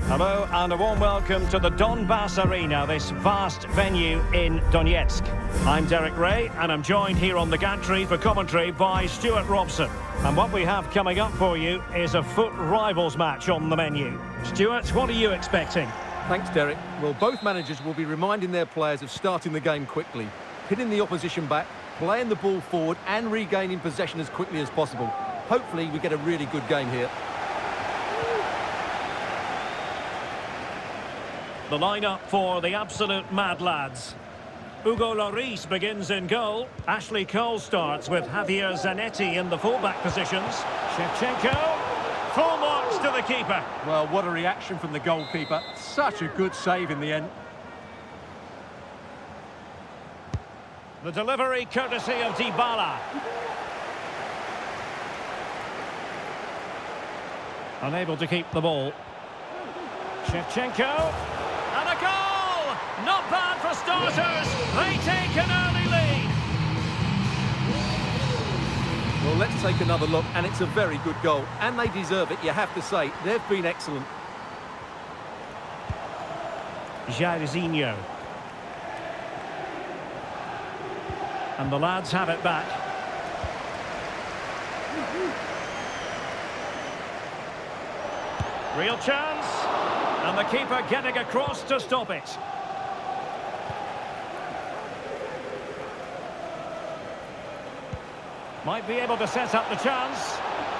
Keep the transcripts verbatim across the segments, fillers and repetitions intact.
Hello and a warm welcome to the Donbass Arena, this vast venue in Donetsk. I'm Derek Ray and I'm joined here on the gantry for commentary by Stuart Robson. And what we have coming up for you is a foot rivals match on the menu. Stuart, what are you expecting? Thanks, Derek. Well, both managers will be reminding their players of starting the game quickly, pinning the opposition back, playing the ball forward and regaining possession as quickly as possible. Hopefully we get a really good game here. The lineup for the absolute mad lads. Hugo Lloris begins in goal. Ashley Cole starts with Javier Zanetti in the fullback positions. Shevchenko, full marks to the keeper. Well, what a reaction from the goalkeeper. Such a good save in the end. The delivery courtesy of Dybala. Unable to keep the ball. Shevchenko. And a goal! Not bad for starters. They take an early lead. Well, let's take another look, and it's a very good goal. And they deserve it, you have to say. They've been excellent. Jairzinho. And the lads have it back. Real chance. And the keeper getting across to stop it. Might be able to set up the chance.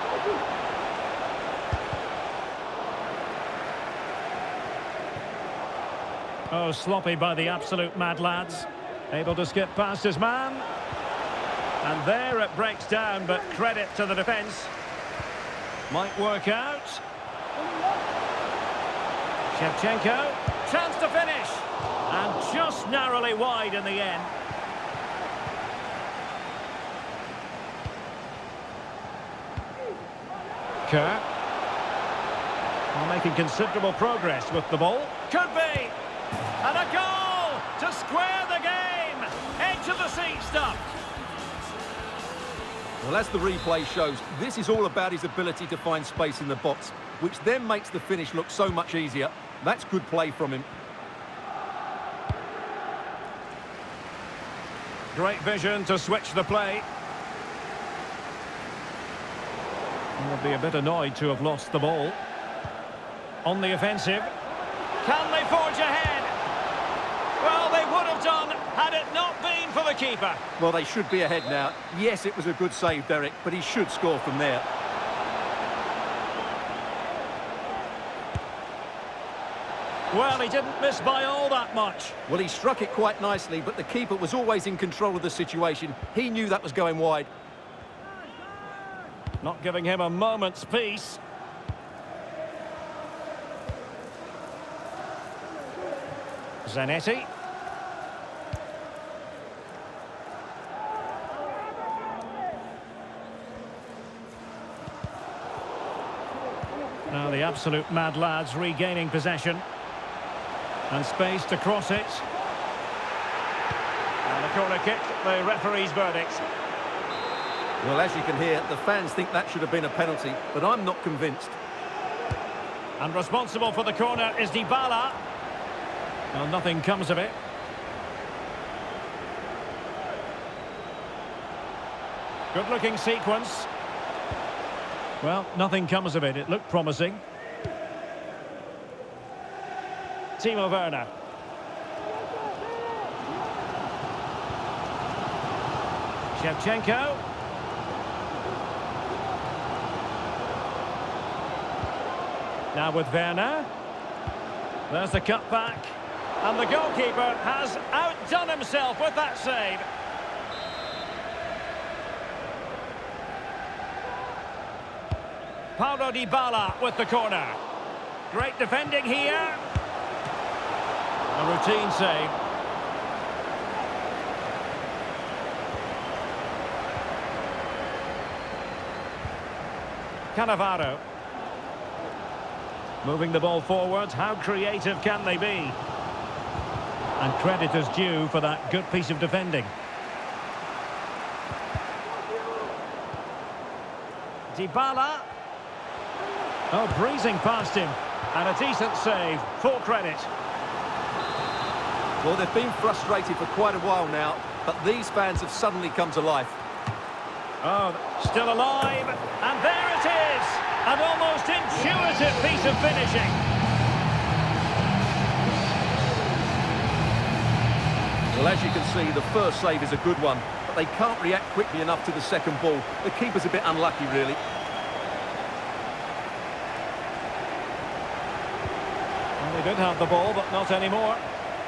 Oh, sloppy by the absolute mad lads. Able to skip past his man. And there it breaks down, but credit to the defence. Might work out. Shevchenko, chance to finish, and just narrowly wide in the end. Kerr, well, making considerable progress with the ball. Could be, and a goal to square the game. Edge of the seat stuff. Well, as the replay shows, this is all about his ability to find space in the box, which then makes the finish look so much easier. That's good play from him. Great vision to switch the play. He'll be a bit annoyed to have lost the ball. On the offensive. Can they forge ahead? Well, they would have done had it not been for the keeper. Well, they should be ahead now. Yes, it was a good save, Derek, but he should score from there. Well, he didn't miss by all that much. Well, he struck it quite nicely, but the keeper was always in control of the situation. He knew that was going wide. Not giving him a moment's peace. Zanetti. Now the absolute mad lads regaining possession. And space to cross it. And a corner kick, the referee's verdict. Well, as you can hear, the fans think that should have been a penalty, but I'm not convinced. And responsible for the corner is Dybala. Well, nothing comes of it. Good-looking sequence. Well, nothing comes of it. It looked promising. Timo Werner. Shevchenko. Now with Werner. There's the cut back. And the goalkeeper has outdone himself with that save. Paulo Dybala with the corner. Great defending here. A routine save. Cannavaro. Moving the ball forward. How creative can they be? And credit is due for that good piece of defending. Dybala. Oh, breezing past him. And a decent save, full credit. Well, they've been frustrated for quite a while now, but these fans have suddenly come to life. Oh, still alive, and there it is! An almost intuitive piece of finishing. Well, as you can see, the first save is a good one, but they can't react quickly enough to the second ball. The keeper's a bit unlucky, really. Well, they did have the ball, but not anymore.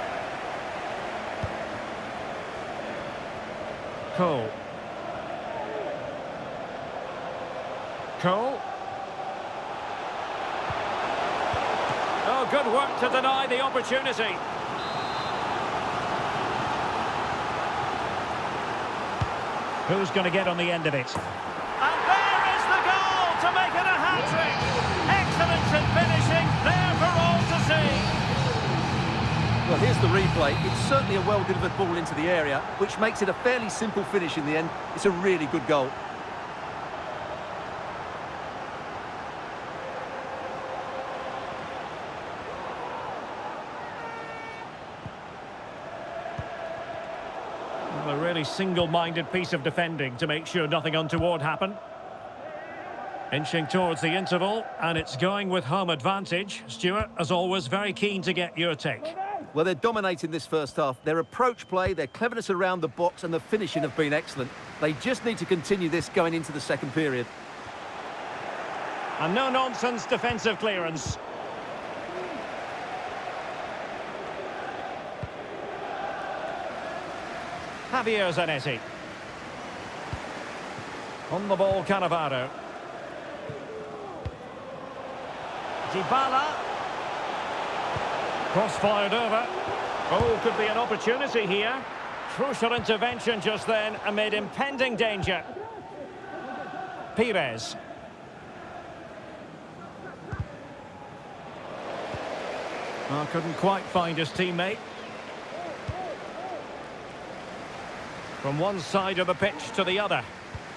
Cole. Cole. Oh, good work to deny the opportunity. Who's going to get on the end of it? And there is the goal to make it a hat-trick. Excellence in finishing, there for all to see. Well, here's the replay. It's certainly a well-delivered ball into the area, which makes it a fairly simple finish in the end. It's a really good goal. A really single-minded piece of defending to make sure nothing untoward happened. Inching towards the interval, and it's going with home advantage. Stuart, as always, very keen to get your take. Well, they're dominating this first half. Their approach play, their cleverness around the box and the finishing have been excellent. They just need to continue this going into the second period. And no-nonsense defensive clearance. Javier Zanetti. On the ball, Cannavaro. Dybala. Cross-fired over. Oh, could be an opportunity here. Crucial intervention just then amid impending danger. Pires. Oh, couldn't quite find his teammate. From one side of the pitch to the other.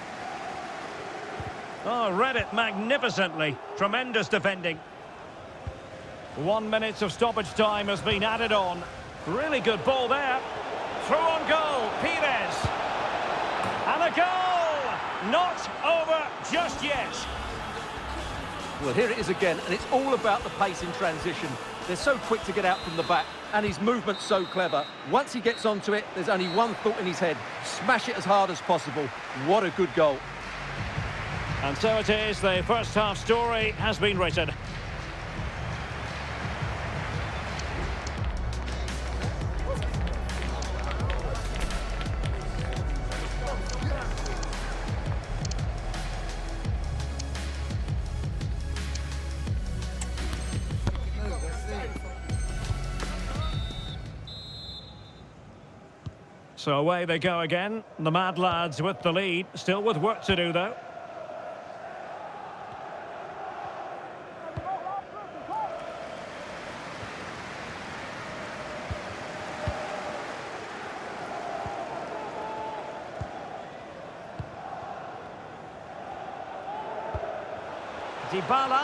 Oh, read it magnificently. Tremendous defending. One minute of stoppage time has been added on. Really good ball there. Through on goal, Pires. And a goal! Not over just yet. Well, here it is again, and it's all about the pace in transition. They're so quick to get out from the back, and his movement's so clever. Once he gets onto it, there's only one thought in his head. Smash it as hard as possible. What a good goal. And so it is, the first half story has been written. So away they go again. The Mad Lads with the lead. Still with work to do, though. Dybala.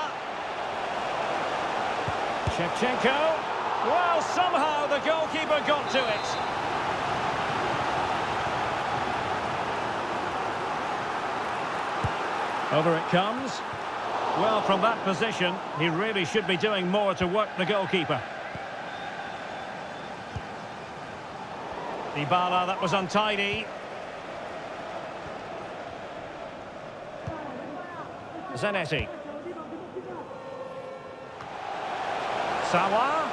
Shevchenko. Well, somehow the goalkeeper got to it. Over it comes. Well, from that position, he really should be doing more to work the goalkeeper. Dybala, that was untidy. Zanetti. Sawa.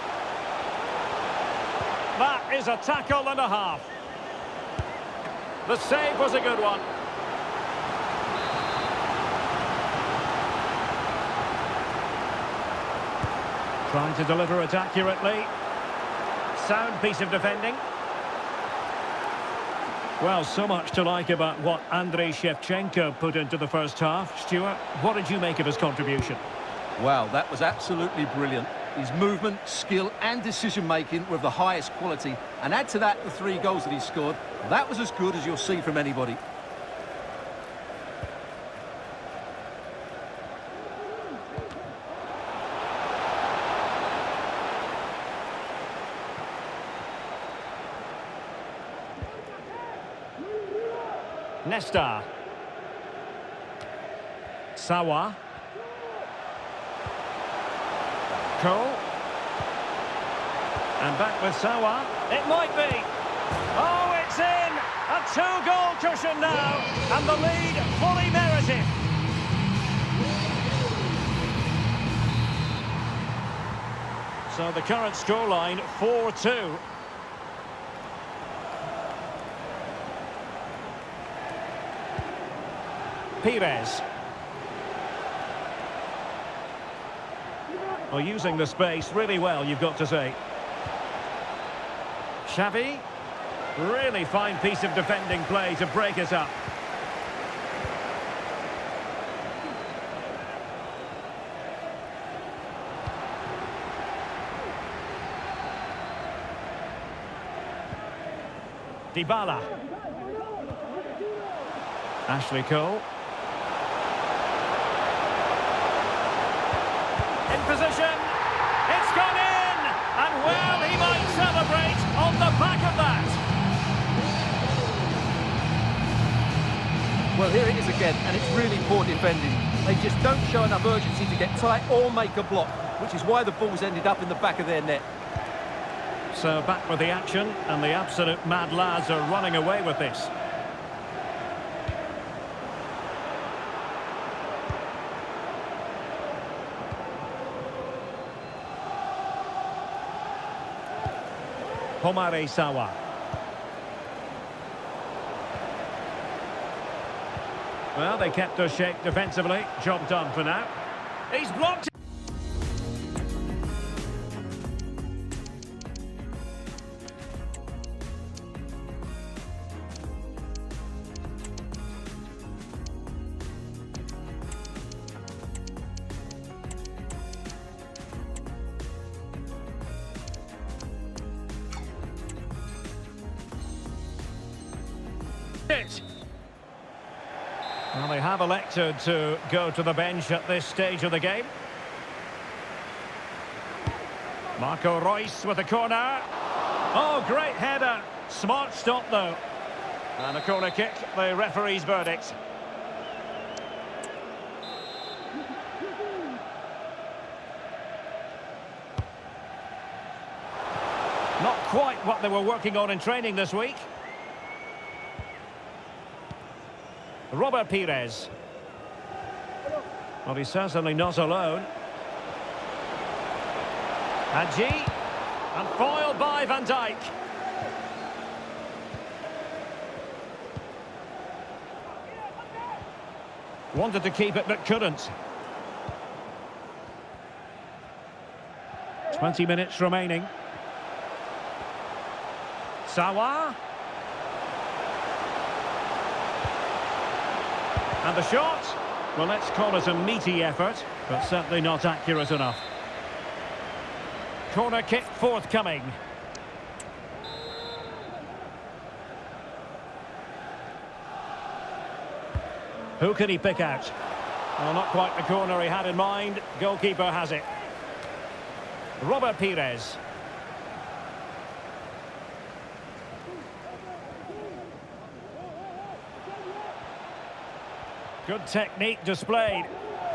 That is a tackle and a half. The save was a good one. Trying to deliver it accurately. Sound piece of defending. Well, so much to like about what Andrei Shevchenko put into the first half. Stuart, what did you make of his contribution? Wow, that was absolutely brilliant. His movement, skill and decision-making were of the highest quality. And add to that the three goals that he scored. That was as good as you'll see from anybody. Nesta. Sawa. Cole. And back with Sawa. It might be. Oh, it's in! A two-goal cushion now, and the lead fully merited. So the current scoreline, four two. Pires. Well, using the space really well, you've got to say. Xavi. Really fine piece of defending play to break it up. Dybala. Ashley Cole. In position. It's gone in! And well, he might celebrate on the back of that. Well, here it is again, and it's really poor defending. They just don't show enough urgency to get tight or make a block, which is why the ball's ended up in the back of their net. So back with the action, and the absolute mad lads are running away with this. Homare Sawa. Well, they kept us shape defensively. Job done for now. He's blocked. It. Well, they have elected to go to the bench at this stage of the game. Marco Reus with a corner. Oh, great header. Smart stop, though. And a corner kick, the referee's verdict. Not quite what they were working on in training this week. Robert Pires. Well, he's certainly not alone. Hadji. And foiled by Van Dijk. Wanted to keep it, but couldn't. twenty minutes remaining. Sawa. And the shot, well, let's call it a meaty effort, but certainly not accurate enough. Corner kick forthcoming. Who can he pick out? Well, not quite the corner he had in mind. Goalkeeper has it. Robert Pires. Good technique displayed.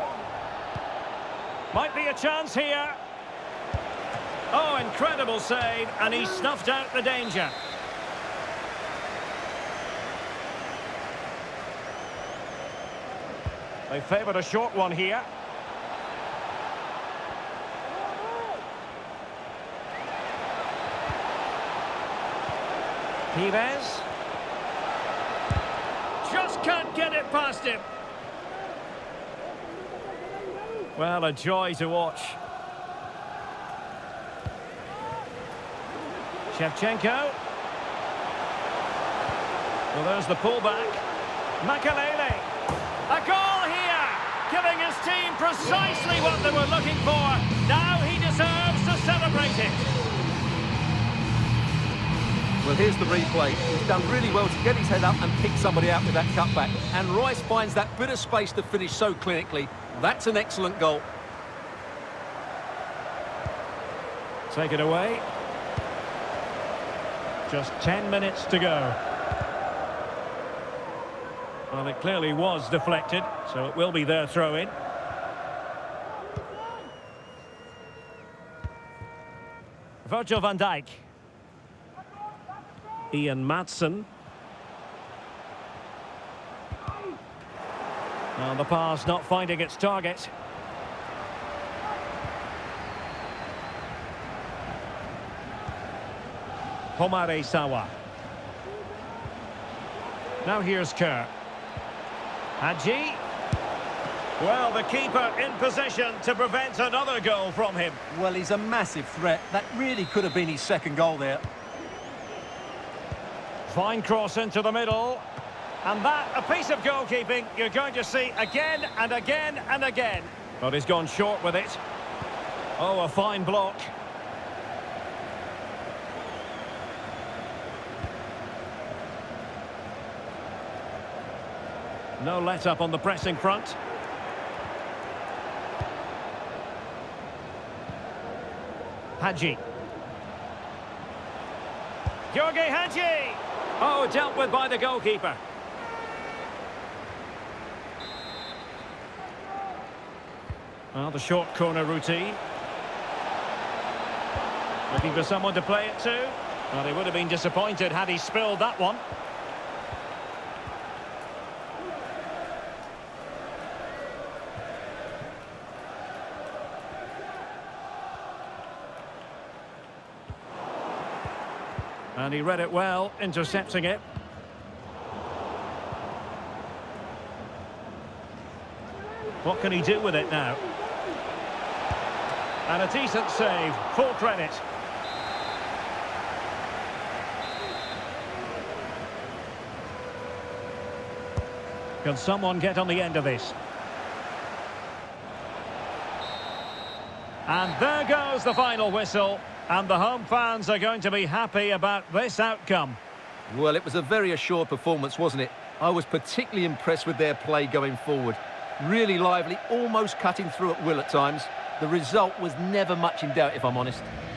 Might be a chance here. Oh, incredible save, and he snuffed out the danger. They favoured a short one here. Pires. Just can't get it past him. Well, a joy to watch. Shevchenko. Well, there's the pullback. Makalele. A goal here, giving his team precisely what they were looking for. Now he deserves to celebrate it. Well, here's the replay. He's done really well to get his head up and pick somebody out with that cutback. And Rice finds that bit of space to finish so clinically. That's an excellent goal. Take it away. Just ten minutes to go. Well, it clearly was deflected, so it will be their throw-in. Virgil van Dijk. Ian Maatsen. And the pass not finding its target. Homare Sawa. Now here's Kerr. Hadji. Well, the keeper in position to prevent another goal from him. Well, he's a massive threat. That really could have been his second goal there. Fine cross into the middle. And that, a piece of goalkeeping you're going to see again and again and again. But he's gone short with it. Oh, a fine block. No let-up on the pressing front. Hadji. Georgi Hadji! Oh, dealt with by the goalkeeper. Well, the short corner routine. Looking for someone to play it to. Well, he would have been disappointed had he spilled that one. And he read it well, intercepting it. What can he do with it now? And a decent save, full credit. Can someone get on the end of this? And there goes the final whistle. And the home fans are going to be happy about this outcome. Well, it was a very assured performance, wasn't it? I was particularly impressed with their play going forward. Really lively, almost cutting through at will at times. The result was never much in doubt, if I'm honest.